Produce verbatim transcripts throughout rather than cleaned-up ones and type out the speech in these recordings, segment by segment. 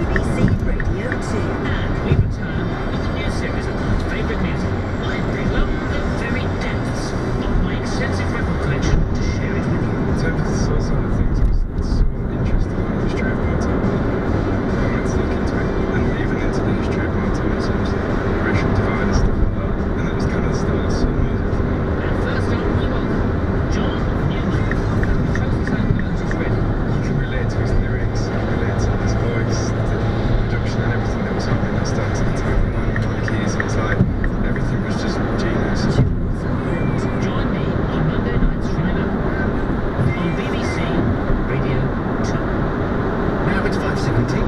B B C Radio two. And we return with a new series of my favourite music. I bring up the very depths of my extensive record collection to share it with you. In terms of the source side of things, it was so interesting when I was driving my time. I went to look into it, and even into the history of Motown, in terms of racial divide and stuff like that. And that was kind of the start of soul music for me. And first up, we welcome John Newman. The closest element is ready. You can relate to his lyrics, you can relate to his voice, the production and everything that was happening at the start of the time. And on keys, it was like, everything was just genius. Join me on Monday nights from eleven on B B C Radio two. Now it's five seventeen.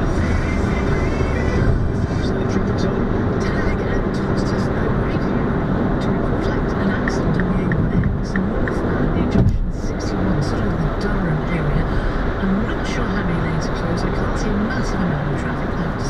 Trumpets on. Tag and Toasters No Radio to reflect an accident on the A one X northbound near junction sixty-one, sort of the Durham area. I'm not sure how many lanes are closed. I can't see a massive amount of traffic left.